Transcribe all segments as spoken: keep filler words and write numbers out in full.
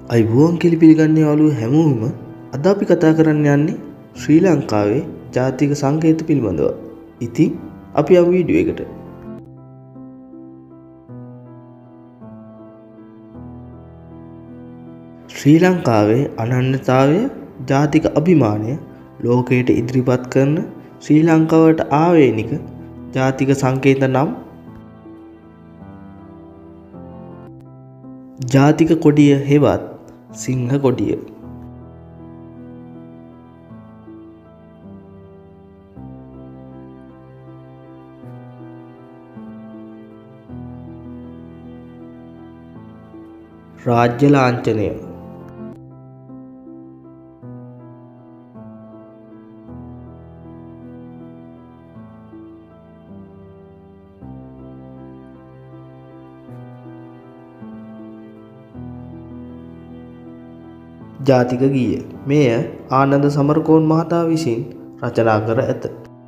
අයිබෝන් කියලා පිළිගන්නේ යාළුවෝ හැමෝම අද අපි කතා කරන්න යන්නේ ශ්‍රී ලංකාවේ ජාතික සංකේත පිළිබඳව. ඉතින් අපි යමු වීඩියෝ එකට. ශ්‍රී ලංකාවේ අනන්‍යතාවය ජාතික අභිමානය ලෝකයට ඉදිරිපත් කරන ශ්‍රී ලංකාවට ආවේනික ජාතික සංකේත නම් ජාතික කොඩිය හෙවත් සිංහ කොඩිය. රාජ්‍ය ලාංඡනය. ජාතික ගීය මෙය ආනන්ද සමරකෝන් මහතා විසින් රචනා කර ඇත.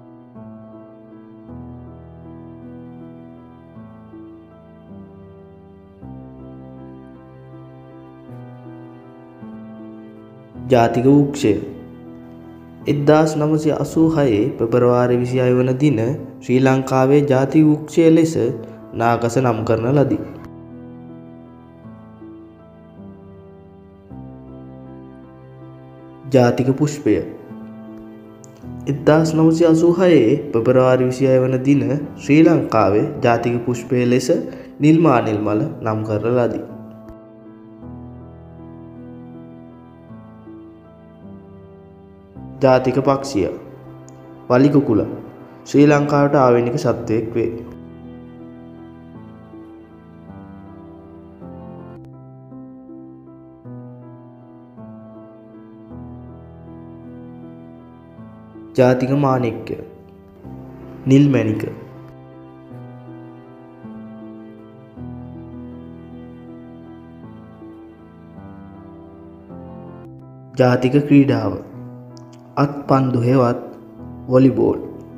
ජාතික වෘක්ෂය එක්දාස් නවසිය අසූ හය පෙබරවාරි විසි හය වන දින ශ්‍රී ලංකාවේ ජාතික වෘක්ෂය ලෙස නාගස නම් කරන ලදී. ජාතික පුෂ්පය එක්දාස් නවසිය අසූ හය පෙබරවාරි විසි හය වන දින ශ්‍රී ලංකාවේ ජාතික පුෂ්පය ලෙස නිල් මානෙල් මල නම් කරන ලදී. ජාතික පක්ෂිය වලි කුකුල ශ්‍රී ලංකාවට ආවේනික සත්වයෙක් වේ. ජාතික මාණික්කය නිල් මැණික. ජාතික ක්‍රීඩාව අත්පන්දු හෙවත් වොලිබෝල්.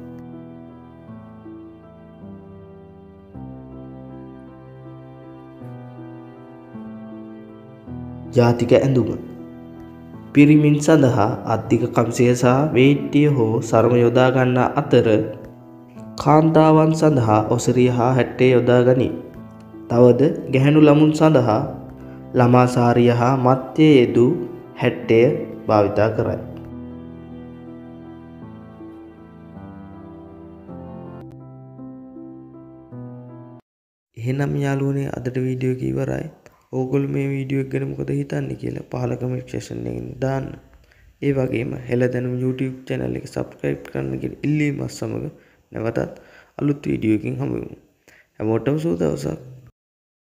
ජාතික ඇඳුම පිරිමින් සඳහා අධික කම්සය සහ වේට්ටිය හෝ සරම යොදා ගන්නා අතර කාන්තාවන් සඳහා ඔසරිය හා හැට්ටේ යොදා ගනී. තවද ගැහැණු ළමුන් සඳහා ළමා සාරිය හා මත්ය යෙදූ හැට්ටය භාවිතා කරයි. එහෙනම් යාළුවනේ අදට වීඩියෝ එක ඉවරයි. ඕගොල්ලෝ මේ වීඩියෝ එක ගැන මොකද හිතන්නේ කියලා පහල කමෙන්ට් සෙක්ෂන් එකෙන් දාන්න. ඒ වගේම හෙළ දැනුම YouTube channel එක subscribe කරන්න කියලා ඉල්ලීමත් සමග නැවතත් අලුත් වීඩියෝ එකකින් හමු වෙමු. හැමෝටම සුබ දවසක්.